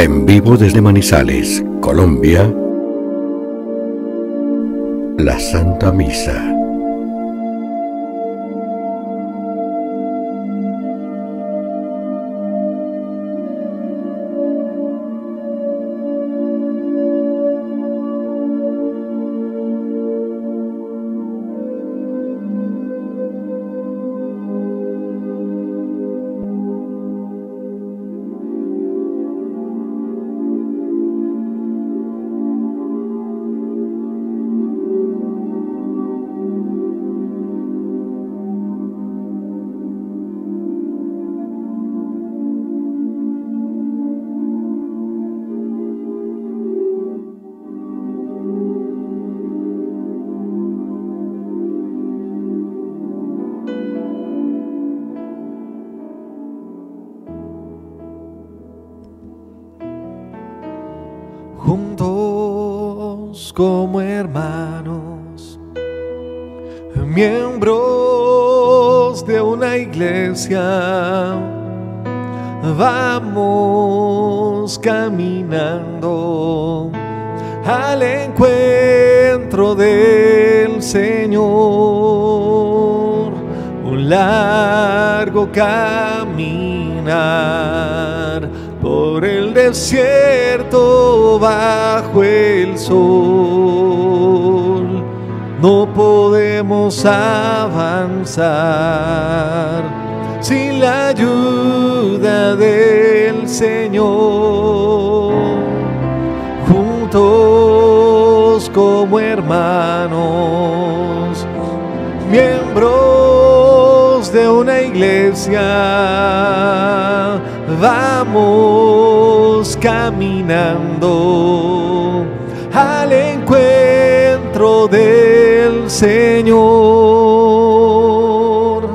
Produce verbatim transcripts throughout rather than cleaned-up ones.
En vivo desde Manizales, Colombia, la Santa Misa. Juntos como hermanos, miembros de una iglesia, vamos caminando al encuentro del Señor. Un largo caminar por el desierto bajo el sol. No podemos avanzar sin la ayuda del Señor. Juntos como hermanos, miembros de una iglesia, vamos caminando al encuentro del Señor.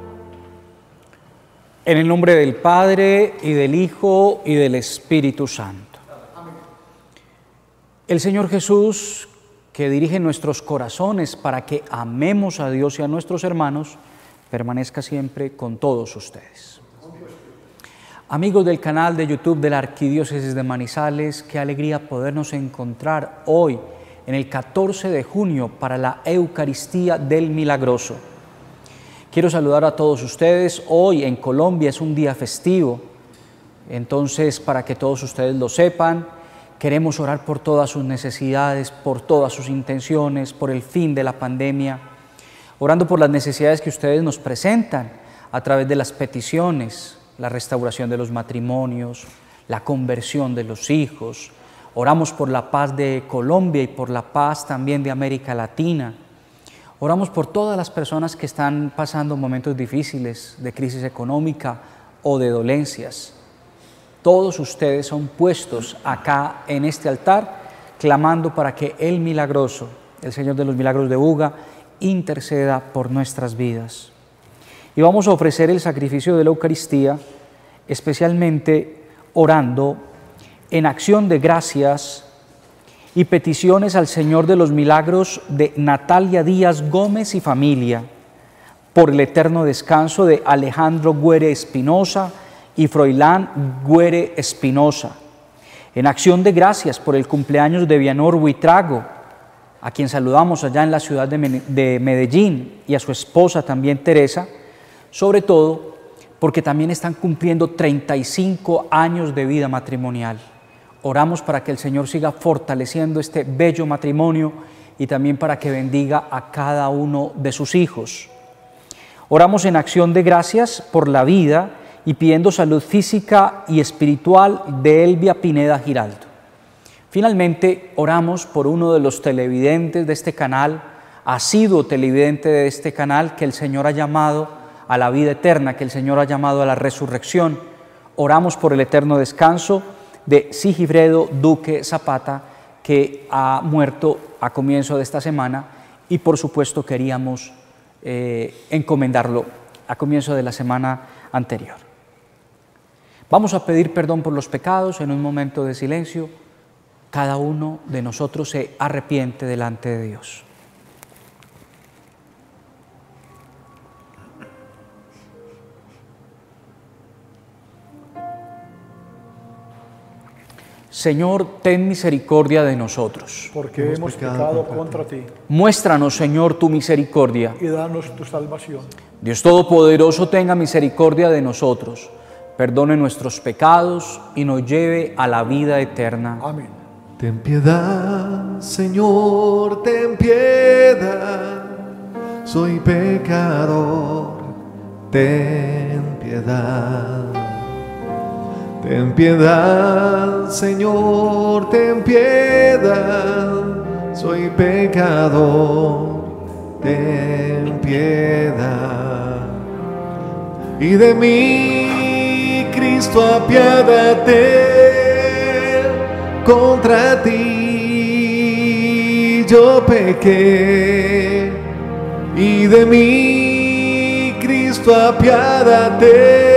En el nombre del Padre, y del Hijo, y del Espíritu Santo. El Señor Jesús, que dirige nuestros corazones para que amemos a Dios y a nuestros hermanos, permanezca siempre con todos ustedes. Amigos del canal de YouTube de la Arquidiócesis de Manizales, qué alegría podernos encontrar hoy, en el catorce de junio, para la Eucaristía del Milagroso. Quiero saludar a todos ustedes. Hoy en Colombia es un día festivo, entonces para que todos ustedes lo sepan, queremos orar por todas sus necesidades, por todas sus intenciones, por el fin de la pandemia, orando por las necesidades que ustedes nos presentan a través de las peticiones, la restauración de los matrimonios, la conversión de los hijos. Oramos por la paz de Colombia y por la paz también de América Latina. Oramos por todas las personas que están pasando momentos difíciles de crisis económica o de dolencias. Todos ustedes son puestos acá en este altar, clamando para que el Milagroso, el Señor de los Milagros de Buga, interceda por nuestras vidas. Y vamos a ofrecer el sacrificio de la Eucaristía, especialmente orando en acción de gracias y peticiones al Señor de los Milagros de Natalia Díaz Gómez y familia, por el eterno descanso de Alejandro Güere Espinosa y Froilán Güere Espinosa, en acción de gracias por el cumpleaños de Vianor Huitrago, a quien saludamos allá en la ciudad de Medellín, y a su esposa también Teresa, sobre todo porque también están cumpliendo treinta y cinco años de vida matrimonial. Oramos para que el Señor siga fortaleciendo este bello matrimonio y también para que bendiga a cada uno de sus hijos. Oramos en acción de gracias por la vida y pidiendo salud física y espiritual de Elvia Pineda Giraldo. Finalmente, oramos por uno de los televidentes de este canal, asiduo televidente de este canal, que el Señor ha llamado a la vida eterna, que el Señor ha llamado a la resurrección. Oramos por el eterno descanso de Sigifredo Duque Zapata, que ha muerto a comienzo de esta semana, y por supuesto queríamos eh, encomendarlo a comienzo de la semana anterior. Vamos a pedir perdón por los pecados en un momento de silencio. Cada uno de nosotros se arrepiente delante de Dios. Señor, ten misericordia de nosotros. porque hemos, hemos pecado, pecado contra ti. Muéstranos, Señor, tu misericordia. Y danos tu salvación. Dios Todopoderoso, tenga misericordia de nosotros, perdone nuestros pecados y nos lleve a la vida eterna. Amén. Ten piedad, Señor, ten piedad. Soy pecador, ten piedad. Ten piedad, Señor, ten piedad. Soy pecador, ten piedad. Y de mí, Cristo, apiádate. Contra ti yo pequé. Y de mí, Cristo, apiádate.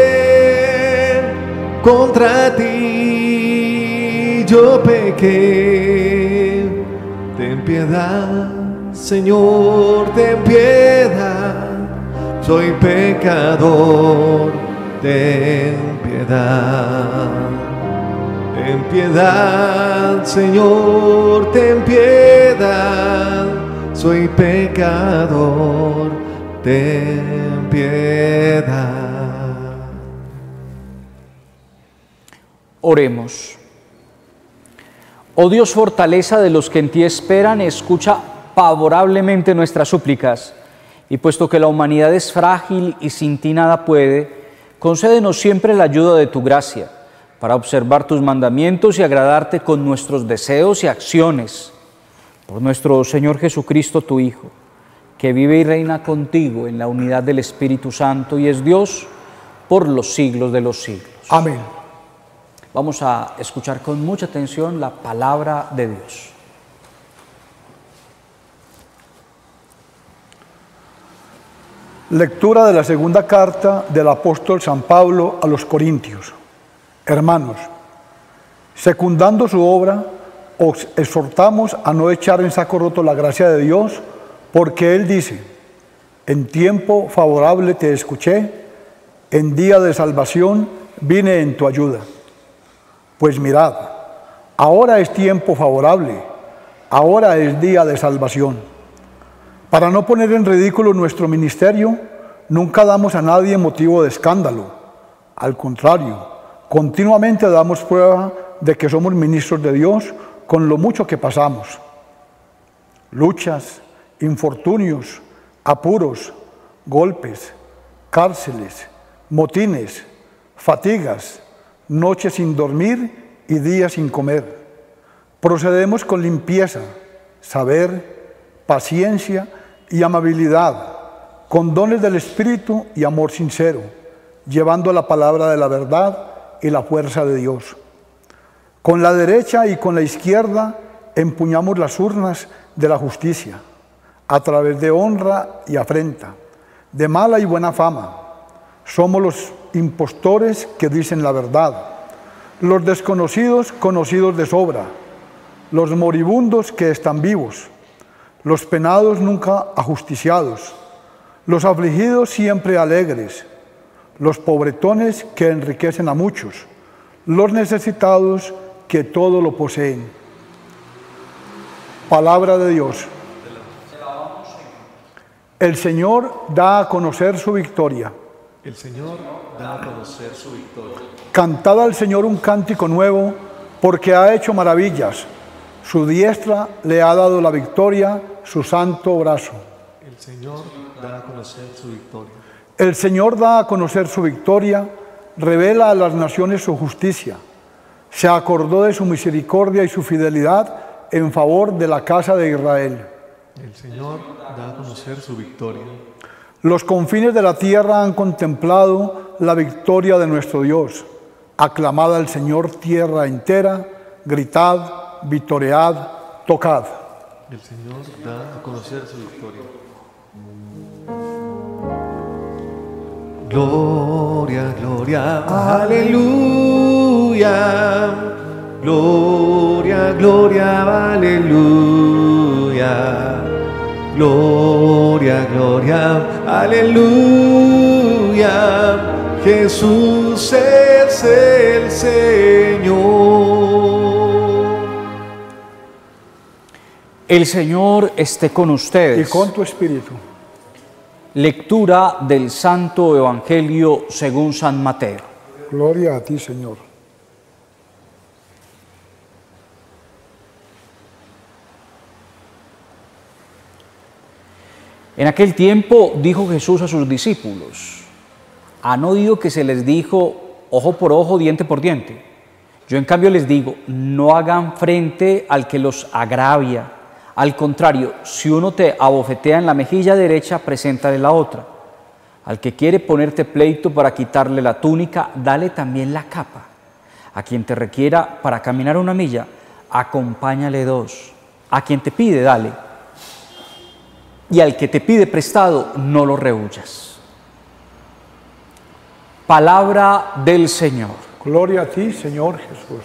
Contra ti yo pequé. Ten piedad, Señor, ten piedad. Soy pecador, ten piedad. Ten piedad, Señor, ten piedad. Soy pecador, ten piedad. Oremos. Oh Dios, fortaleza de los que en ti esperan, escucha favorablemente nuestras súplicas, y puesto que la humanidad es frágil y sin ti nada puede, concédenos siempre la ayuda de tu gracia, para observar tus mandamientos y agradarte con nuestros deseos y acciones. Por nuestro Señor Jesucristo, tu Hijo, que vive y reina contigo en la unidad del Espíritu Santo y es Dios por los siglos de los siglos. Amén. Vamos a escuchar con mucha atención la palabra de Dios. Lectura de la segunda carta del apóstol San Pablo a los Corintios. Hermanos, secundando su obra, os exhortamos a no echar en saco roto la gracia de Dios, porque Él dice: en tiempo favorable te escuché, en día de salvación vine en tu ayuda. Pues mirad, ahora es tiempo favorable, ahora es día de salvación. Para no poner en ridículo nuestro ministerio, nunca damos a nadie motivo de escándalo. Al contrario, continuamente damos prueba de que somos ministros de Dios con lo mucho que pasamos. Luchas, infortunios, apuros, golpes, cárceles, motines, fatigas, noches sin dormir y días sin comer. Procedemos con limpieza, saber, paciencia y amabilidad, con dones del Espíritu y amor sincero, llevando la palabra de la verdad y la fuerza de Dios. Con la derecha y con la izquierda empuñamos las urnas de la justicia, a través de honra y afrenta, de mala y buena fama. Somos los impostores que dicen la verdad, los desconocidos conocidos de sobra, los moribundos que están vivos, los penados nunca ajusticiados, los afligidos siempre alegres, los pobretones que enriquecen a muchos, los necesitados que todo lo poseen. Palabra de Dios. El Señor da a conocer su victoria. El Señor da a conocer su victoria. Cantad al Señor un cántico nuevo, porque ha hecho maravillas. Su diestra le ha dado la victoria, su santo brazo. El Señor da a conocer su victoria. El Señor da a conocer su victoria, revela a las naciones su justicia. Se acordó de su misericordia y su fidelidad en favor de la casa de Israel. El Señor da a conocer su victoria. Los confines de la tierra han contemplado la victoria de nuestro Dios. Aclamad al Señor tierra entera, gritad, vitoread, tocad. El Señor da a conocer su victoria. Gloria, gloria, aleluya. Gloria, gloria, aleluya. Gloria, gloria, aleluya. Jesús es el Señor. El Señor esté con ustedes. y con tu espíritu. Lectura del Santo Evangelio según San Mateo. Gloria a ti, Señor. En aquel tiempo dijo Jesús a sus discípulos: han oído que se les dijo ojo por ojo, diente por diente. Yo en cambio les digo, no hagan frente al que los agravia. Al contrario, si uno te abofetea en la mejilla derecha, preséntale la otra. Al que quiere ponerte pleito para quitarle la túnica, dale también la capa. A quien te requiera para caminar una milla, acompáñale dos. A quien te pide, dale. Y al que te pide prestado, no lo rehuyas. Palabra del Señor. Gloria a ti, Señor Jesús.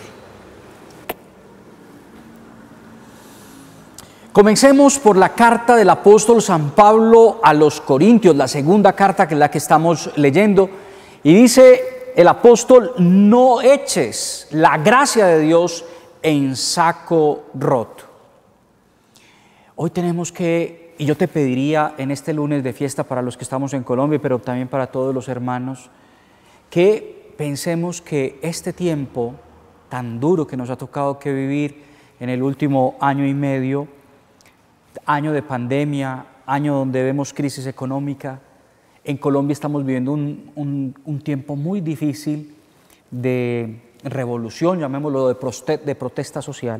Comencemos por la carta del apóstol San Pablo a los Corintios, la segunda carta que es la que estamos leyendo. Y dice el apóstol, no eches la gracia de Dios en saco roto. Hoy tenemos que, y yo te pediría en este lunes de fiesta para los que estamos en Colombia, pero también para todos los hermanos, que pensemos que este tiempo tan duro que nos ha tocado que vivir en el último año y medio, año de pandemia, año donde vemos crisis económica, en Colombia estamos viviendo un, un, un tiempo muy difícil de revolución, llamémoslo de, proste de protesta social.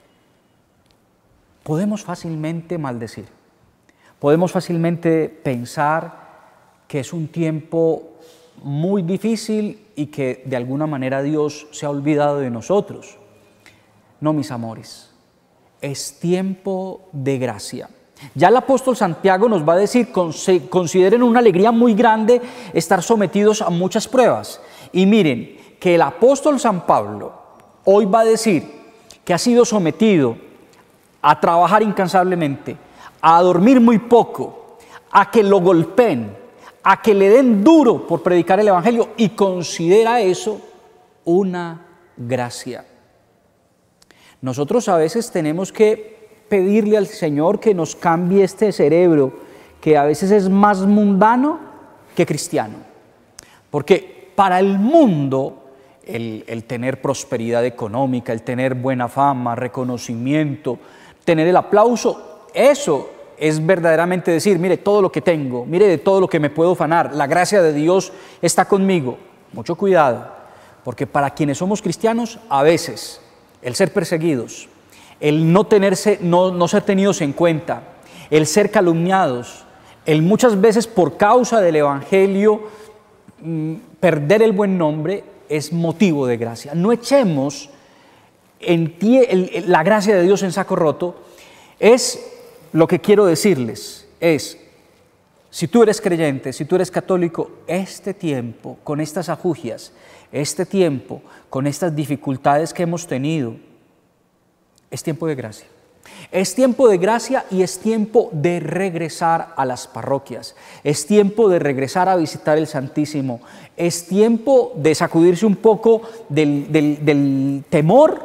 Podemos fácilmente maldecir, podemos fácilmente pensar que es un tiempo muy difícil y que de alguna manera Dios se ha olvidado de nosotros. No, mis amores, es tiempo de gracia. Ya el apóstol Santiago nos va a decir, consideren una alegría muy grande estar sometidos a muchas pruebas. Y miren, que el apóstol San Pablo hoy va a decir que ha sido sometido a trabajar incansablemente, a dormir muy poco, a que lo golpeen, a que le den duro por predicar el Evangelio, y considera eso una gracia. Nosotros a veces tenemos que pedirle al Señor que nos cambie este cerebro, que a veces es más mundano que cristiano. Porque para el mundo, el, el tener prosperidad económica, el tener buena fama, reconocimiento, tener el aplauso, eso es verdaderamente decir, mire todo lo que tengo, mire de todo lo que me puedo ufanar, la gracia de Dios está conmigo. Mucho cuidado, porque para quienes somos cristianos, a veces el ser perseguidos, el no, tenerse, no, no ser tenidos en cuenta, el ser calumniados, el muchas veces por causa del Evangelio mmm, perder el buen nombre, es motivo de gracia. No echemos en ti el, el, la gracia de Dios en saco roto. Es lo que quiero decirles, es, si tú eres creyente, si tú eres católico, este tiempo, con estas ajugias, este tiempo, con estas dificultades que hemos tenido, es tiempo de gracia. Es tiempo de gracia y es tiempo de regresar a las parroquias. Es tiempo de regresar a visitar el Santísimo. Es tiempo de sacudirse un poco del, del, del temor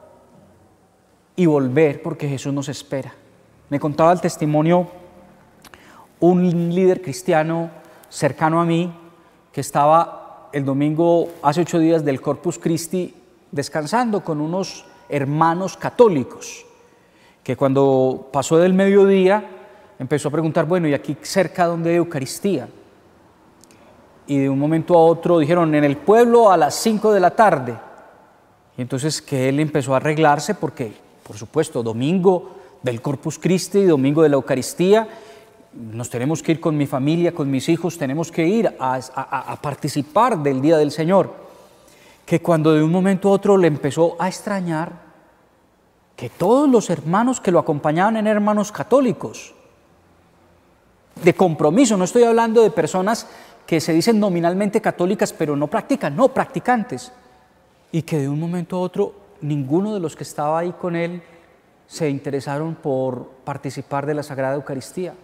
y volver, porque Jesús nos espera. Me contaba el testimonio un líder cristiano cercano a mí que estaba el domingo, hace ocho días, del Corpus Christi descansando con unos hermanos católicos, que cuando pasó del mediodía empezó a preguntar, bueno, ¿y aquí cerca dónde hay Eucaristía? Y de un momento a otro dijeron, en el pueblo a las cinco de la tarde. Y entonces que él empezó a arreglarse porque, por supuesto, domingo del Corpus Christi, domingo de la Eucaristía, nos tenemos que ir con mi familia, con mis hijos, tenemos que ir a, a, a participar del Día del Señor. Que cuando de un momento a otro le empezó a extrañar que todos los hermanos que lo acompañaban eran hermanos católicos, de compromiso. No estoy hablando de personas que se dicen nominalmente católicas, pero no practican, no, practicantes. Y que de un momento a otro ninguno de los que estaba ahí con él se interesaron por participar de la Sagrada Eucaristía.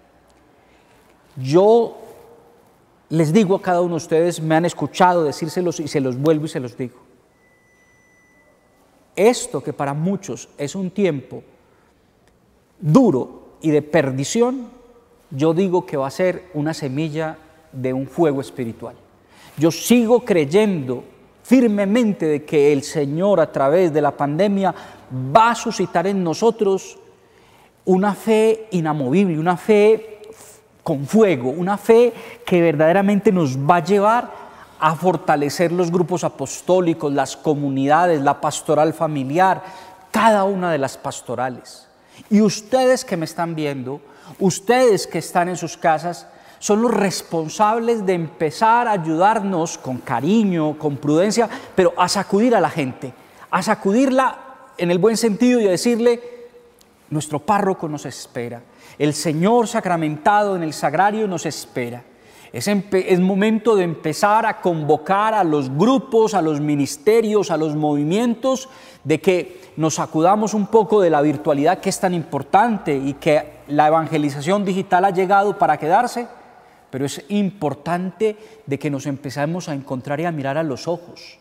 Yo les digo a cada uno de ustedes, me han escuchado decírselos y se los vuelvo y se los digo. Esto que para muchos es un tiempo duro y de perdición, yo digo que va a ser una semilla de un fuego espiritual. Yo sigo creyendo firmemente de que el Señor a través de la pandemia va a suscitar en nosotros una fe inamovible, una fe con fuego, una fe que verdaderamente nos va a llevar a fortalecer los grupos apostólicos, las comunidades, la pastoral familiar, cada una de las pastorales. Y ustedes que me están viendo, ustedes que están en sus casas, son los responsables de empezar a ayudarnos con cariño, con prudencia, pero a sacudir a la gente, a sacudirla en el buen sentido y a decirle: nuestro párroco nos espera, el Señor sacramentado en el sagrario nos espera. Es, es momento de empezar a convocar a los grupos, a los ministerios, a los movimientos, de que nos sacudamos un poco de la virtualidad que es tan importante y que la evangelización digital ha llegado para quedarse, pero es importante de que nos empecemos a encontrar y a mirar a los ojos.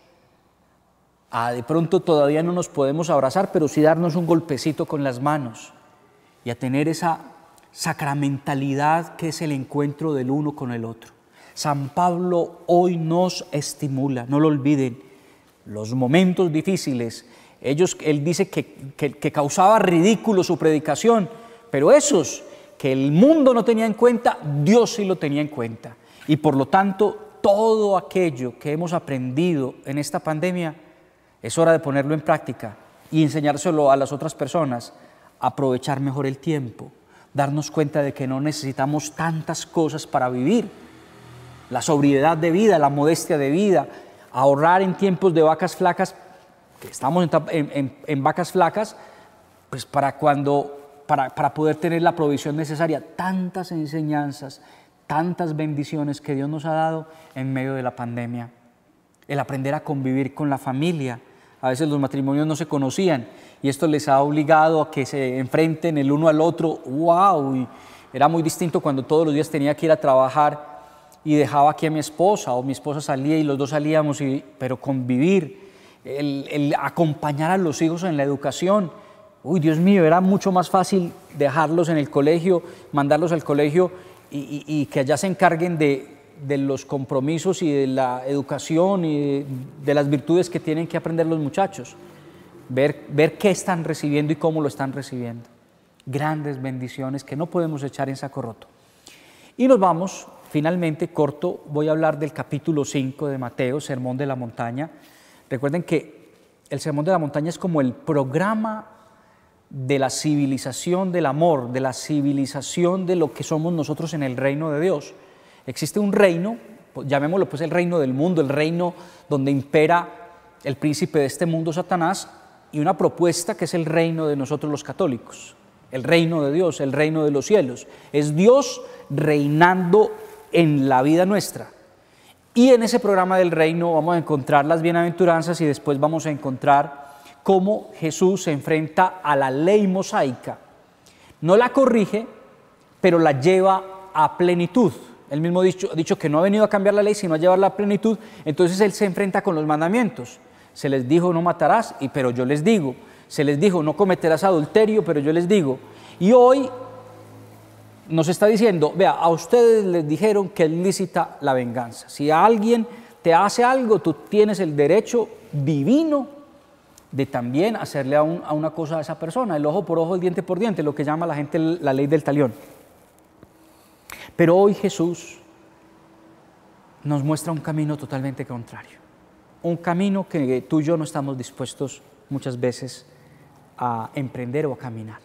Ah, de pronto todavía no nos podemos abrazar, pero sí darnos un golpecito con las manos y a tener esa sacramentalidad que es el encuentro del uno con el otro. San Pablo hoy nos estimula, no lo olviden, los momentos difíciles. Ellos, él dice que, que, que causaba ridículo su predicación, pero esos que el mundo no tenía en cuenta, Dios sí lo tenía en cuenta. Y por lo tanto, todo aquello que hemos aprendido en esta pandemia, es hora de ponerlo en práctica y enseñárselo a las otras personas, aprovechar mejor el tiempo, darnos cuenta de que no necesitamos tantas cosas para vivir, la sobriedad de vida, la modestia de vida, ahorrar en tiempos de vacas flacas, que estamos en, en, en vacas flacas, pues para, cuando, para, para poder tener la provisión necesaria. Tantas enseñanzas, tantas bendiciones que Dios nos ha dado en medio de la pandemia. El aprender a convivir con la familia. A veces los matrimonios no se conocían y esto les ha obligado a que se enfrenten el uno al otro. ¡Wow! Y era muy distinto cuando todos los días tenía que ir a trabajar y dejaba aquí a mi esposa, o mi esposa salía y los dos salíamos, y, pero convivir, el, el acompañar a los hijos en la educación. Uy, Dios mío, era mucho más fácil dejarlos en el colegio, mandarlos al colegio y, y, y que allá se encarguen de de los compromisos y de la educación y de, de las virtudes que tienen que aprender los muchachos, ver, ver qué están recibiendo y cómo lo están recibiendo. Grandes bendiciones que no podemos echar en saco roto. Y nos vamos, finalmente, corto, voy a hablar del capítulo cinco de Mateo, Sermón de la Montaña. Recuerden que el Sermón de la Montaña es como el programa de la civilización del amor, de la civilización de lo que somos nosotros en el reino de Dios. Existe un reino, llamémoslo pues el reino del mundo, el reino donde impera el príncipe de este mundo, Satanás, y una propuesta que es el reino de nosotros los católicos, el reino de Dios, el reino de los cielos. Es Dios reinando en la vida nuestra. Y en ese programa del reino vamos a encontrar las bienaventuranzas y después vamos a encontrar cómo Jesús se enfrenta a la ley mosaica. No la corrige, pero la lleva a plenitud. Él mismo ha dicho, dicho que no ha venido a cambiar la ley, sino a llevarla a plenitud. Entonces Él se enfrenta con los mandamientos. Se les dijo, no matarás, y, pero yo les digo. Se les dijo, no cometerás adulterio, pero yo les digo. Y hoy nos está diciendo, vea, a ustedes les dijeron que es lícita la venganza. Si a alguien te hace algo, tú tienes el derecho divino de también hacerle a, un, a una cosa a esa persona. El ojo por ojo, el diente por diente, lo que llama la gente la ley del talión. Pero hoy Jesús nos muestra un camino totalmente contrario, un camino que tú y yo no estamos dispuestos muchas veces a emprender o a caminar,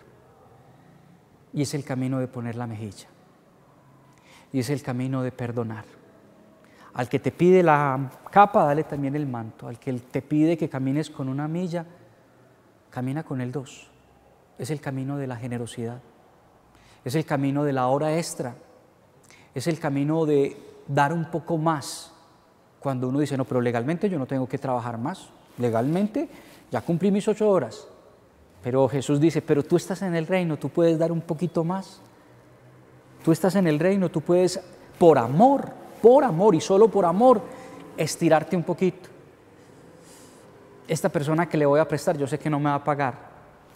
y es el camino de poner la mejilla, y es el camino de perdonar. Al que te pide la capa, dale también el manto. Al que te pide que camines con una milla, camina con el dos. Es el camino de la generosidad, es el camino de la hora extra. Es el camino de dar un poco más. Cuando uno dice, no, pero legalmente yo no tengo que trabajar más. Legalmente ya cumplí mis ocho horas. Pero Jesús dice, pero tú estás en el reino, tú puedes dar un poquito más. Tú estás en el reino, tú puedes, por amor, por amor y solo por amor, estirarte un poquito. Esta persona que le voy a prestar, yo sé que no me va a pagar,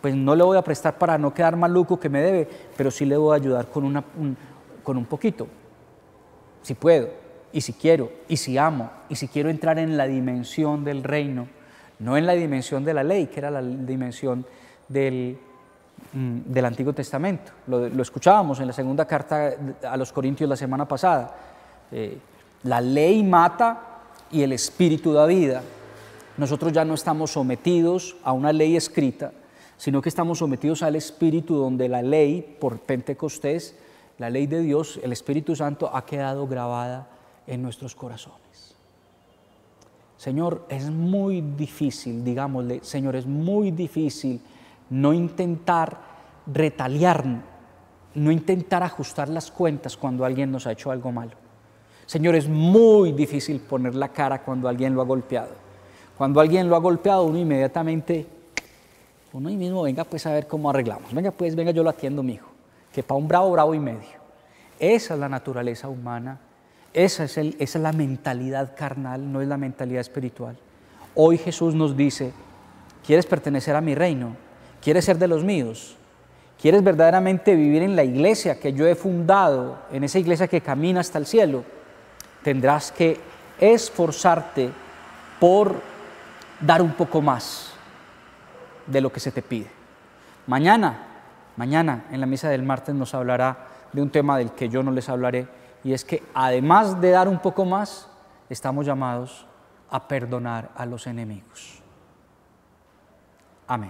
pues no le voy a prestar para no quedar maluco que me debe, pero sí le voy a ayudar con, una, un, con un poquito, si puedo, y si quiero, y si amo, y si quiero entrar en la dimensión del reino, no en la dimensión de la ley, que era la dimensión del, mm, del Antiguo Testamento. Lo, lo escuchábamos en la segunda carta a los Corintios la semana pasada. Eh, la ley mata y el Espíritu da vida. Nosotros ya no estamos sometidos a una ley escrita, sino que estamos sometidos al Espíritu, donde la ley, por Pentecostés, la ley de Dios, el Espíritu Santo, ha quedado grabada en nuestros corazones. Señor, es muy difícil, digámosle, Señor, es muy difícil no intentar retaliar, no intentar ajustar las cuentas cuando alguien nos ha hecho algo malo. Señor, es muy difícil poner la cara cuando alguien lo ha golpeado. Cuando alguien lo ha golpeado, uno inmediatamente, uno ahí mismo, venga pues a ver cómo arreglamos. Venga pues, venga, yo lo atiendo, mijo. Que para un bravo, bravo y medio. Esa es la naturaleza humana, esa es, el, esa es la mentalidad carnal, no es la mentalidad espiritual. Hoy Jesús nos dice, ¿quieres pertenecer a mi reino? ¿Quieres ser de los míos? ¿Quieres verdaderamente vivir en la iglesia que yo he fundado, en esa iglesia que camina hasta el cielo? Tendrás que esforzarte por dar un poco más de lo que se te pide. Mañana, mañana en la misa del martes nos hablará de un tema del que yo no les hablaré, y es que además de dar un poco más, estamos llamados a perdonar a los enemigos. Amén.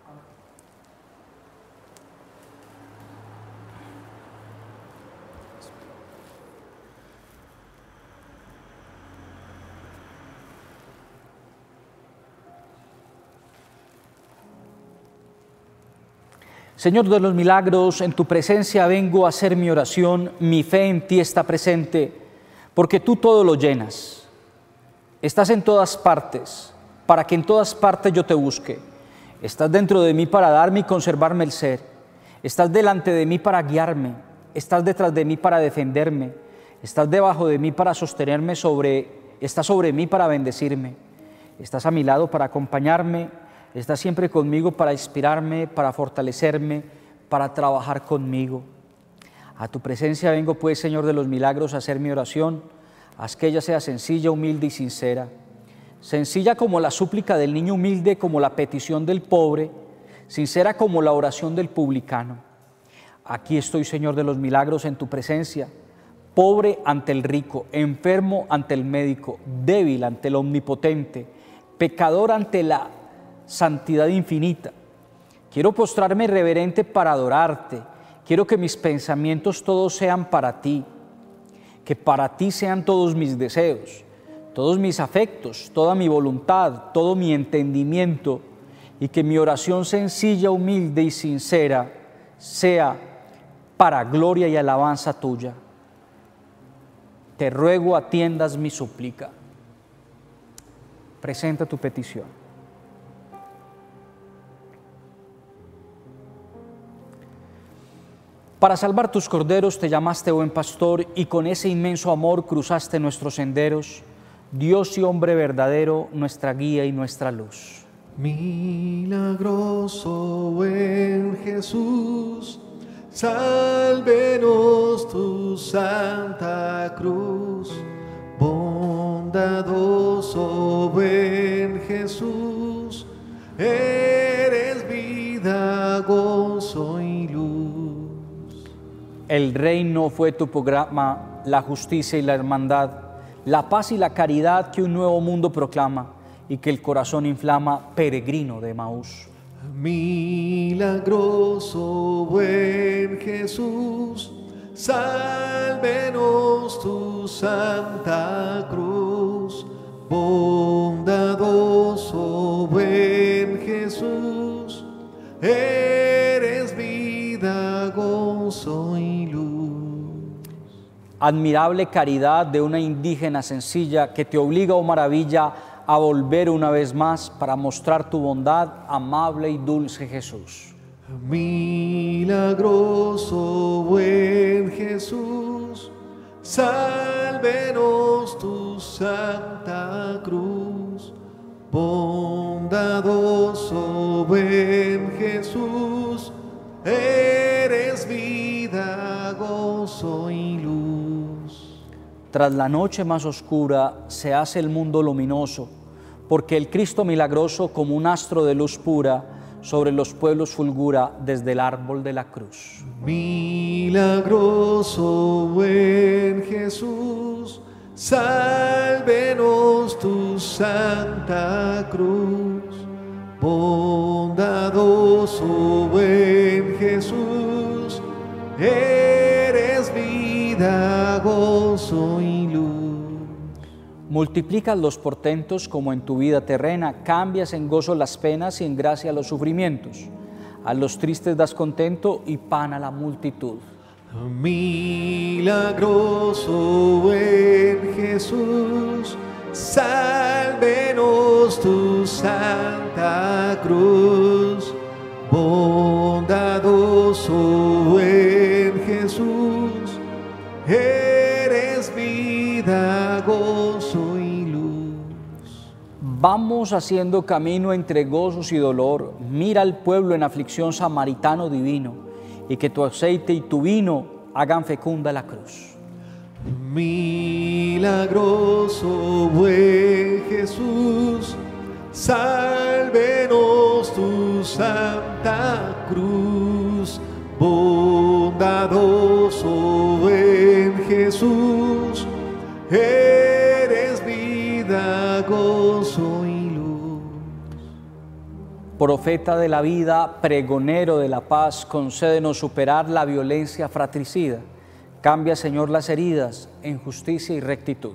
Señor de los milagros, en tu presencia vengo a hacer mi oración, mi fe en ti está presente, porque tú todo lo llenas. Estás en todas partes, para que en todas partes yo te busque. Estás dentro de mí para darme y conservarme el ser. Estás delante de mí para guiarme. Estás detrás de mí para defenderme. Estás debajo de mí para sostenerme sobre, estás sobre mí para bendecirme. Estás a mi lado para acompañarme. Estás siempre conmigo para inspirarme, para fortalecerme, para trabajar conmigo. A tu presencia vengo, pues, Señor de los milagros, a hacer mi oración. Haz que ella sea sencilla, humilde y sincera. Sencilla como la súplica del niño humilde, como la petición del pobre, sincera como la oración del publicano. Aquí estoy, Señor de los milagros, en tu presencia, pobre ante el rico, enfermo ante el médico, débil ante el omnipotente, pecador ante la santidad infinita. Quiero postrarme reverente para adorarte. Quiero que mis pensamientos todos sean para ti, que para ti sean todos mis deseos, todos mis afectos, toda mi voluntad, todo mi entendimiento, y que mi oración sencilla, humilde y sincera sea para gloria y alabanza tuya. Te ruego atiendas mi súplica. Presenta tu petición. Para salvar tus corderos te llamaste buen pastor, y con ese inmenso amor cruzaste nuestros senderos, Dios y hombre verdadero, nuestra guía y nuestra luz. Milagroso buen Jesús, sálvenos tu santa cruz. Bondadoso buen Jesús, eres vida, gozo y luz. El reino fue tu programa, la justicia y la hermandad, la paz y la caridad que un nuevo mundo proclama y que el corazón inflama, peregrino de Emaús. Milagroso buen Jesús, sálvenos tu santa cruz. Bondadoso buen Jesús, eres vida, gozo y luz. Admirable caridad de una indígena sencilla que te obliga, oh maravilla, a volver una vez más para mostrar tu bondad, amable y dulce Jesús. Milagroso buen Jesús, sálvenos tu santa cruz. Bondadoso buen Jesús, Jesús, eres vida, gozo y luz. Tras la noche más oscura se hace el mundo luminoso, porque el Cristo milagroso como un astro de luz pura sobre los pueblos fulgura desde el árbol de la cruz. Milagroso buen Jesús, sálvenos tu santa cruz. Bondadoso buen Jesús, eres vida, gozo y luz. Multiplicas los portentos como en tu vida terrena, cambias en gozo las penas y en gracia los sufrimientos. A los tristes das contento y pan a la multitud. Milagroso buen Jesús, sálvenos tu santa cruz. Bondadoso buen Jesús, eres vida, gozo y luz. Vamos haciendo camino entre gozos y dolor. Mira al pueblo en aflicción samaritano divino, y que tu aceite y tu vino hagan fecunda la cruz. Milagroso buen Jesús, sálvenos tu santa cruz. Bondadoso buen Jesús, eres vida, gozo y luz. Profeta de la vida, pregonero de la paz, concédenos superar la violencia fratricida. Cambia, Señor, las heridas en justicia y rectitud.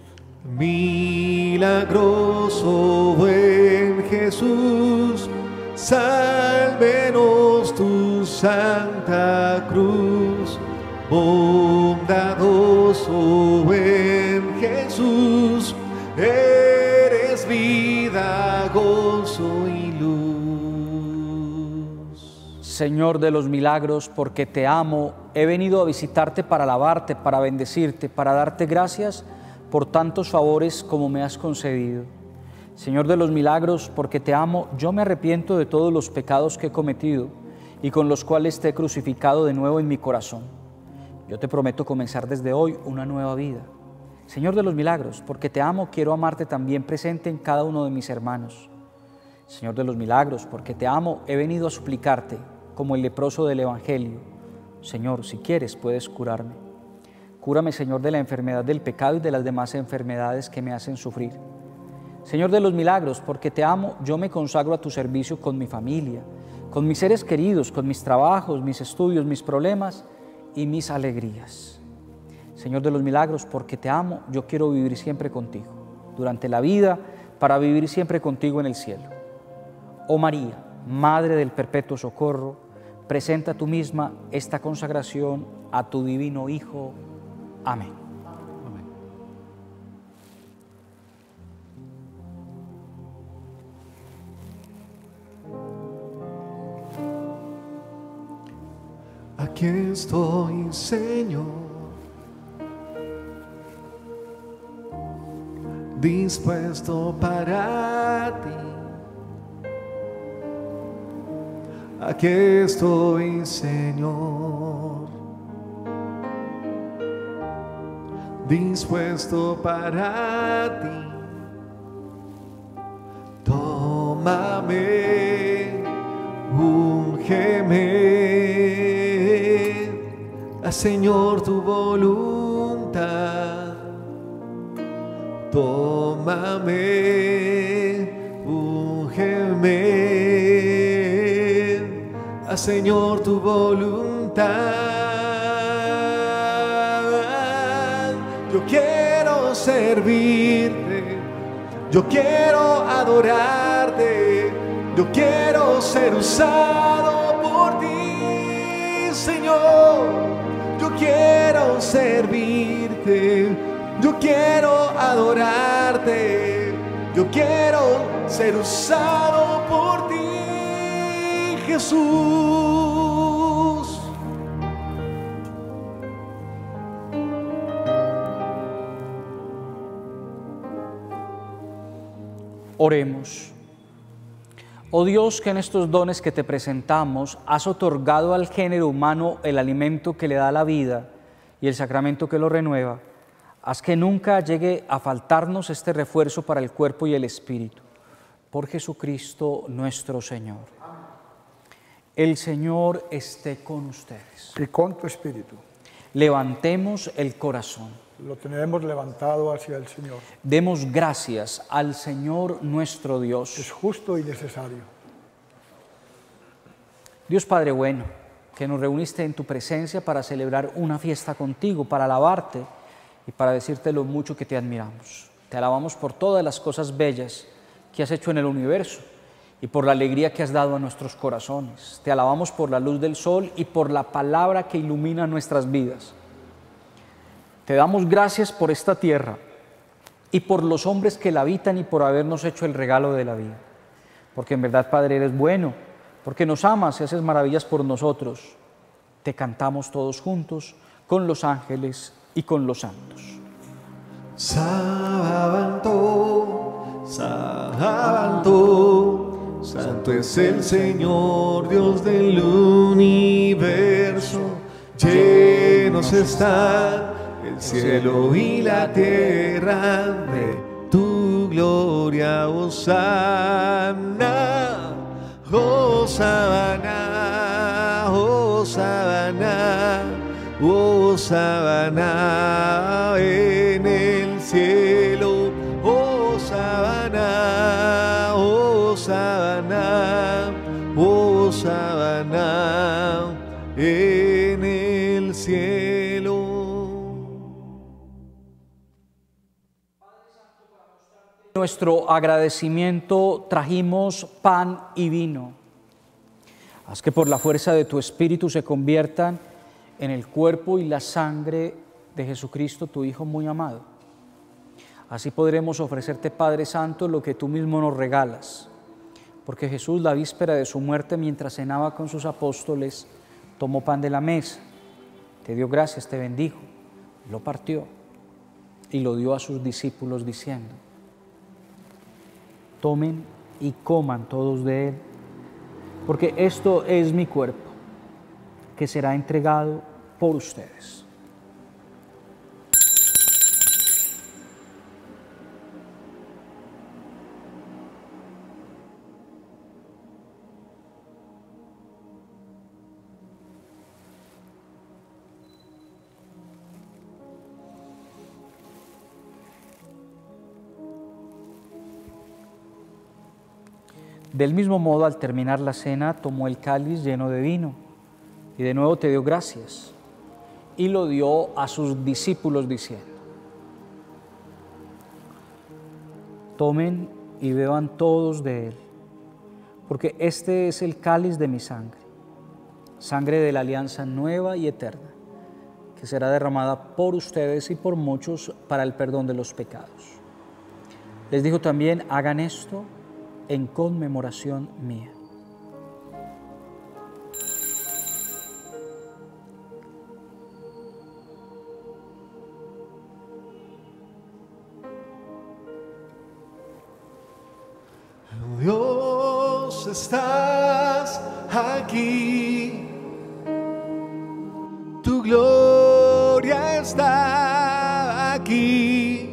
Milagroso buen Jesús, sálvenos tu santa cruz. Bondadoso buen Jesús, eres vida, gozo y luz. Señor de los milagros, porque te amo, he venido a visitarte para alabarte, para bendecirte, para darte gracias por tantos favores como me has concedido. Señor de los milagros, porque te amo, yo me arrepiento de todos los pecados que he cometido y con los cuales te he crucificado de nuevo en mi corazón. Yo te prometo comenzar desde hoy una nueva vida. Señor de los milagros, porque te amo, quiero amarte también presente en cada uno de mis hermanos. Señor de los milagros, porque te amo, he venido a suplicarte como el leproso del Evangelio. Señor, si quieres, puedes curarme. Cúrame, Señor, de la enfermedad del pecado y de las demás enfermedades que me hacen sufrir. Señor de los milagros, porque te amo, yo me consagro a tu servicio con mi familia, con mis seres queridos, con mis trabajos, mis estudios, mis problemas y mis alegrías. Señor de los milagros, porque te amo, yo quiero vivir siempre contigo, durante la vida, para vivir siempre contigo en el cielo. Oh María, Madre del Perpetuo Socorro, presenta tú misma esta consagración a tu divino Hijo. Amén. Aquí estoy, Señor, dispuesto para ti. Aquí estoy, Señor, dispuesto para ti. Tómame, úngeme, haz, Señor, tu voluntad. Tómame, úngeme, haz, Señor, tu voluntad. Yo quiero servirte, yo quiero adorarte, yo quiero ser usado por ti, Señor. Yo quiero servirte, yo quiero adorarte, yo quiero ser usado por ti, Jesús. Oremos. Oh Dios, que en estos dones que te presentamos has otorgado al género humano el alimento que le da la vida y el sacramento que lo renueva, haz que nunca llegue a faltarnos este refuerzo para el cuerpo y el espíritu. Por Jesucristo nuestro Señor. El Señor esté con ustedes. Y con tu espíritu. Levantemos el corazón. Lo tenemos levantado hacia el Señor. Demos gracias al Señor nuestro Dios. Es justo y necesario. Dios Padre bueno, que nos reuniste en tu presencia para celebrar una fiesta contigo, para alabarte y para decirte lo mucho que te admiramos. Te alabamos por todas las cosas bellas que has hecho en el universo y por la alegría que has dado a nuestros corazones. Te alabamos por la luz del sol y por la palabra que ilumina nuestras vidas. Te damos gracias por esta tierra y por los hombres que la habitan y por habernos hecho el regalo de la vida. Porque en verdad, Padre, eres bueno, porque nos amas y haces maravillas por nosotros. Te cantamos todos juntos con los ángeles y con los santos. Sábado, sábado, santo es el Señor, Dios del universo. Llenos están el cielo y la tierra de tu gloria, Hosana, Hosana, Hosana, Hosana en el cielo, Hosana, Hosana, Hosana en el cielo. Nuestro agradecimiento trajimos pan y vino. Haz que por la fuerza de tu Espíritu se conviertan en el cuerpo y la sangre de Jesucristo, tu Hijo muy amado. Así podremos ofrecerte, Padre Santo, lo que tú mismo nos regalas. Porque Jesús, la víspera de su muerte, mientras cenaba con sus apóstoles, tomó pan de la mesa, te dio gracias, te bendijo, lo partió y lo dio a sus discípulos diciendo: tomen y coman todos de él, porque esto es mi cuerpo, que será entregado por ustedes. Del mismo modo, al terminar la cena, tomó el cáliz lleno de vino y de nuevo te dio gracias y lo dio a sus discípulos diciendo: tomen y beban todos de él, porque este es el cáliz de mi sangre, sangre de la alianza nueva y eterna, que será derramada por ustedes y por muchos para el perdón de los pecados. Les dijo también: hagan esto en conmemoración mía. Dios, estás aquí, tu gloria está aquí.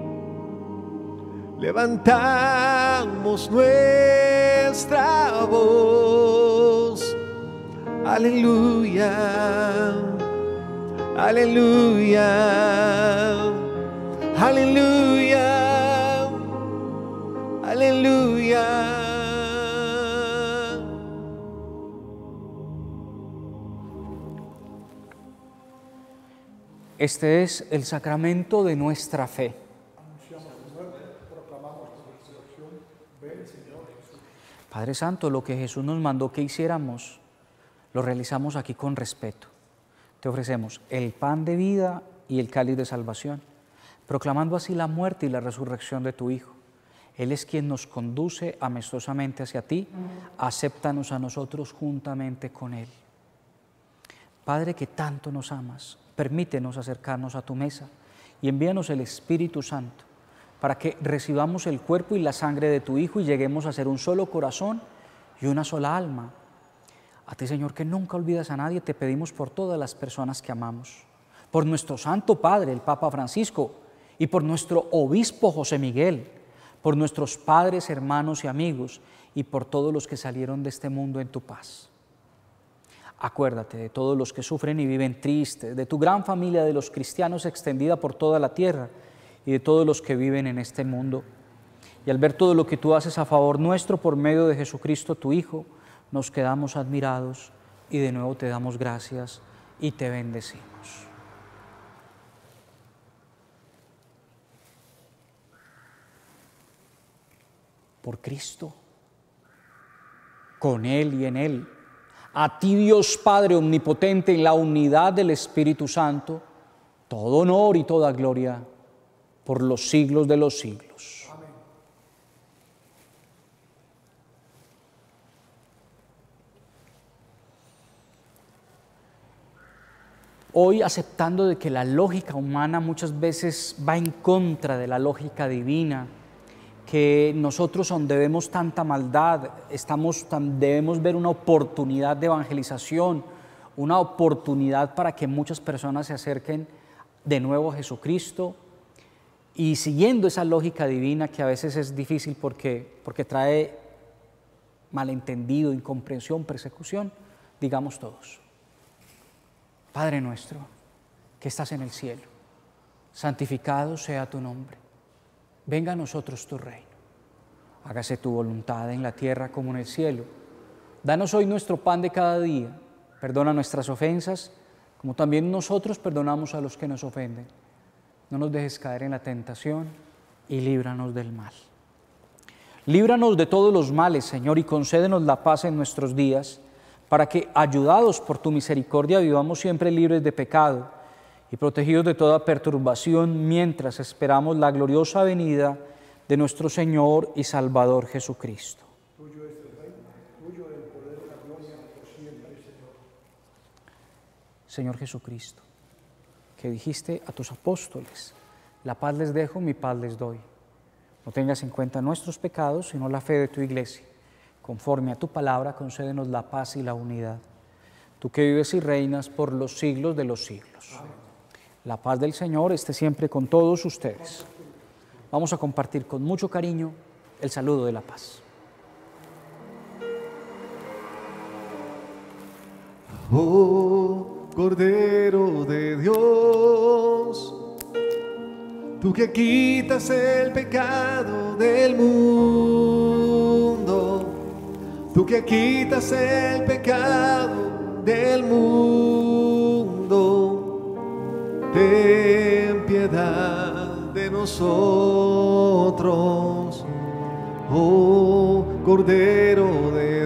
Levantamos nuestra voz, aleluya, aleluya, aleluya, aleluya. Este es el sacramento de nuestra fe. Padre Santo, lo que Jesús nos mandó que hiciéramos, lo realizamos aquí con respeto. Te ofrecemos el pan de vida y el cáliz de salvación, proclamando así la muerte y la resurrección de tu Hijo. Él es quien nos conduce amistosamente hacia ti. Acéptanos a nosotros juntamente con Él. Padre, que tanto nos amas, permítenos acercarnos a tu mesa y envíanos el Espíritu Santo para que recibamos el cuerpo y la sangre de tu Hijo y lleguemos a ser un solo corazón, y una sola alma. A ti, Señor, que nunca olvidas a nadie, te pedimos por todas las personas que amamos, por nuestro Santo Padre, el Papa Francisco, y por nuestro Obispo José Miguel, por nuestros padres, hermanos y amigos, y por todos los que salieron de este mundo en tu paz. Acuérdate de todos los que sufren y viven tristes, de tu gran familia de los cristianos extendida por toda la tierra y de todos los que viven en este mundo. Y al ver todo lo que tú haces a favor nuestro por medio de Jesucristo, tu Hijo, nos quedamos admirados y de nuevo te damos gracias y te bendecimos. Por Cristo, con Él y en Él, a ti, Dios Padre omnipotente, en la unidad del Espíritu Santo, todo honor y toda gloria por los siglos de los siglos. Amén. Hoy, aceptando de que la lógica humana muchas veces va en contra de la lógica divina, que nosotros donde vemos tanta maldad, estamos, debemos ver una oportunidad de evangelización, una oportunidad para que muchas personas se acerquen de nuevo a Jesucristo, y siguiendo esa lógica divina que a veces es difícil porque, porque trae malentendido, incomprensión, persecución, digamos todos: Padre nuestro, que estás en el cielo, santificado sea tu nombre. Venga a nosotros tu reino. Hágase tu voluntad en la tierra como en el cielo. Danos hoy nuestro pan de cada día. Perdona nuestras ofensas, como también nosotros perdonamos a los que nos ofenden. No nos dejes caer en la tentación y líbranos del mal. Líbranos de todos los males, Señor, y concédenos la paz en nuestros días, para que, ayudados por tu misericordia, vivamos siempre libres de pecado y protegidos de toda perturbación, mientras esperamos la gloriosa venida de nuestro Señor y Salvador Jesucristo. Tuyo es el reino, tuyo el poder y la gloria por siempre, Señor. Señor Jesucristo, que dijiste a tus apóstoles: la paz les dejo, mi paz les doy. No tengas en cuenta nuestros pecados, sino la fe de tu iglesia. Conforme a tu palabra, concédenos la paz y la unidad. Tú que vives y reinas por los siglos de los siglos. Amén. La paz del Señor esté siempre con todos ustedes. Vamos a compartir con mucho cariño el saludo de la paz. Oh Cordero de Dios, tú que quitas el pecado del mundo, tú que quitas el pecado del mundo, ten piedad de nosotros. Oh Cordero de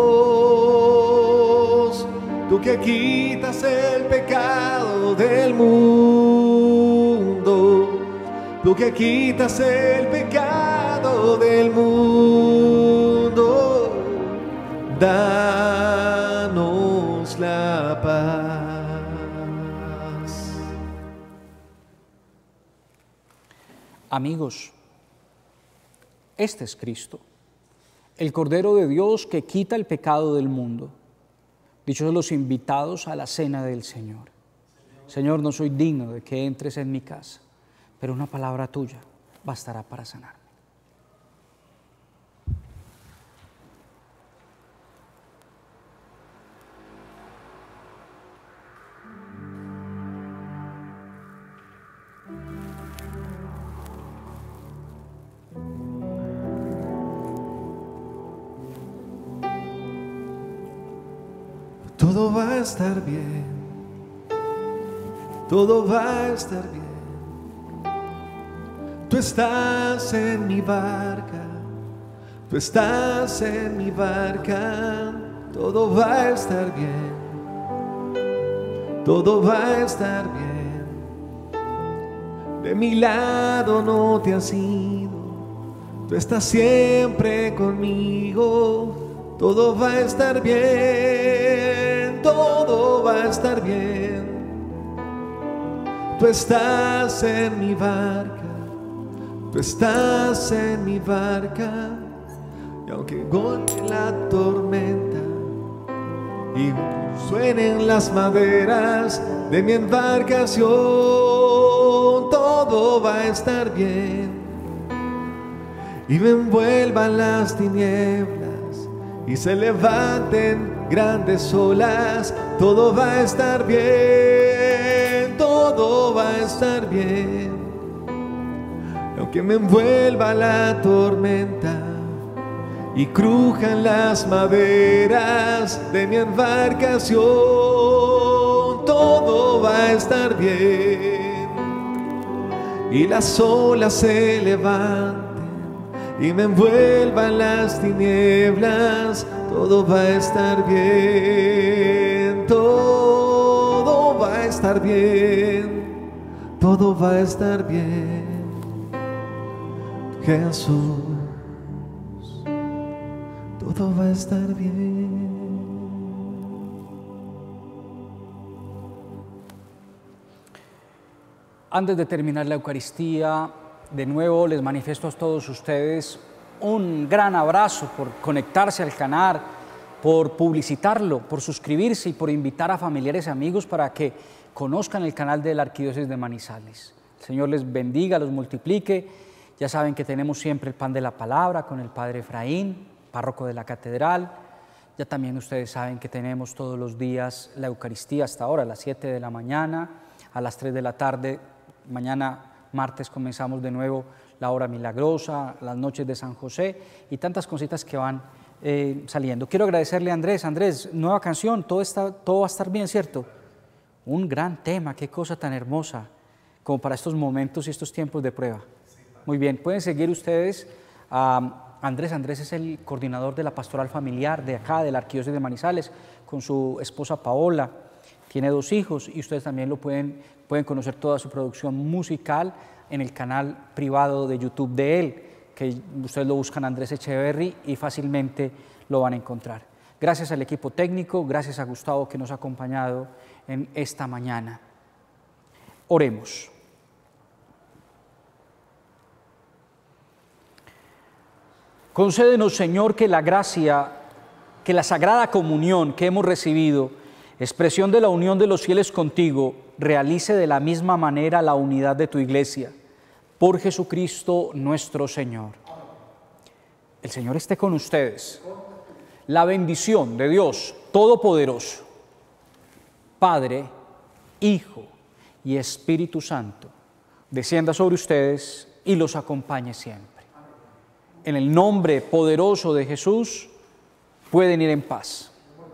Dios, tú que quitas el pecado del mundo, tú que quitas el pecado del mundo, danos la paz. Amigos, este es Cristo, el Cordero de Dios que quita el pecado del mundo. Dichosos los invitados a la cena del Señor. Señor, no soy digno de que entres en mi casa, pero una palabra tuya bastará para sanarme. Todo va a estar bien, todo va a estar bien. Tú estás en mi barca, tú estás en mi barca. Todo va a estar bien, todo va a estar bien. De mi lado no te has ido, tú estás siempre conmigo. Todo va a estar bien, todo va a estar bien. Tú estás en mi barca, tú estás en mi barca. Y aunque golpee la tormenta y suenen las maderas de mi embarcación, todo va a estar bien. Y me envuelvan las tinieblas y se levanten grandes olas, todo va a estar bien, todo va a estar bien. Aunque me envuelva la tormenta y crujan las maderas de mi embarcación, todo va a estar bien. Y las olas se levanten y me envuelvan las tinieblas, todo va a estar bien, todo va a estar bien, todo va a estar bien. Jesús, todo va a estar bien. Antes de terminar la Eucaristía, de nuevo les manifiesto a todos ustedes un gran abrazo por conectarse al canal, por publicitarlo, por suscribirse y por invitar a familiares y amigos para que conozcan el canal de la Arquidiócesis de Manizales. El Señor les bendiga, los multiplique. Ya saben que tenemos siempre el pan de la palabra con el Padre Efraín, párroco de la catedral. Ya también ustedes saben que tenemos todos los días la Eucaristía hasta ahora, a las siete de la mañana, a las tres de la tarde. Mañana martes comenzamos de nuevo la hora milagrosa, las noches de San José y tantas cositas que van eh, saliendo. Quiero agradecerle a Andrés. Andrés, nueva canción, todo, está, todo va a estar bien, ¿cierto? Un gran tema, qué cosa tan hermosa, como para estos momentos y estos tiempos de prueba. Muy bien, pueden seguir ustedes a Andrés. Andrés es el coordinador de la pastoral familiar de acá, de la Arquidiócesis de Manizales, con su esposa Paola. Tiene dos hijos y ustedes también lo pueden, pueden conocer toda su producción musical en el canal privado de YouTube de él, que ustedes lo buscan Andrés Echeverry y fácilmente lo van a encontrar. Gracias al equipo técnico, gracias a Gustavo que nos ha acompañado en esta mañana. Oremos. Concédenos, Señor, que la gracia, que la sagrada comunión que hemos recibido, expresión de la unión de los fieles contigo, realice de la misma manera la unidad de tu Iglesia. Por Jesucristo nuestro Señor. El Señor esté con ustedes. La bendición de Dios Todopoderoso, Padre, Hijo y Espíritu Santo, descienda sobre ustedes y los acompañe siempre. En el nombre poderoso de Jesús, pueden ir en paz.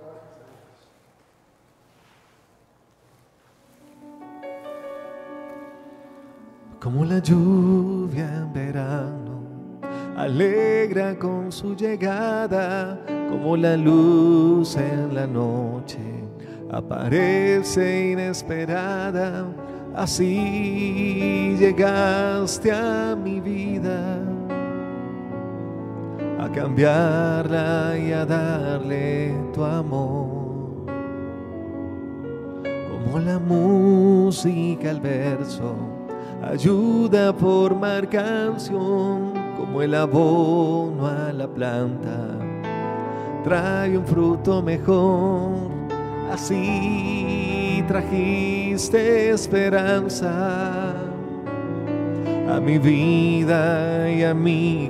Como la lluvia en verano, alegra con su llegada, como la luz en la noche, aparece inesperada, así llegaste a mi vida, a cambiarla y a darle tu amor. Como la música al verso ayuda a formar canción, como el abono a la planta trae un fruto mejor, así trajiste esperanza a mi vida y a mi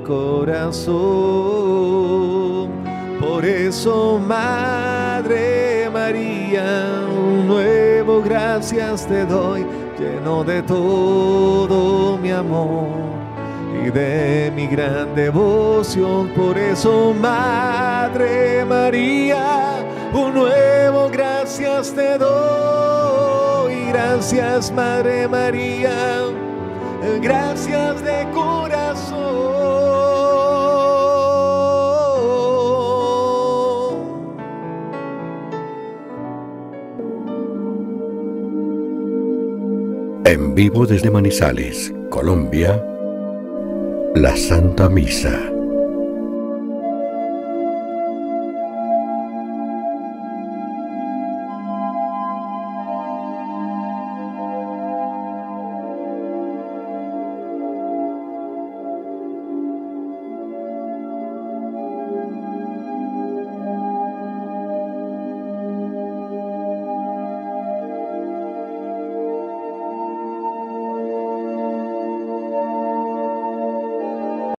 corazón. Por eso, Madre María, un nuevo gracias te doy, lleno de todo mi amor y de mi gran devoción. Por eso, Madre María, un nuevo gracias te doy. Gracias, Madre María, gracias de corazón. En vivo desde Manizales, Colombia, la Santa Misa.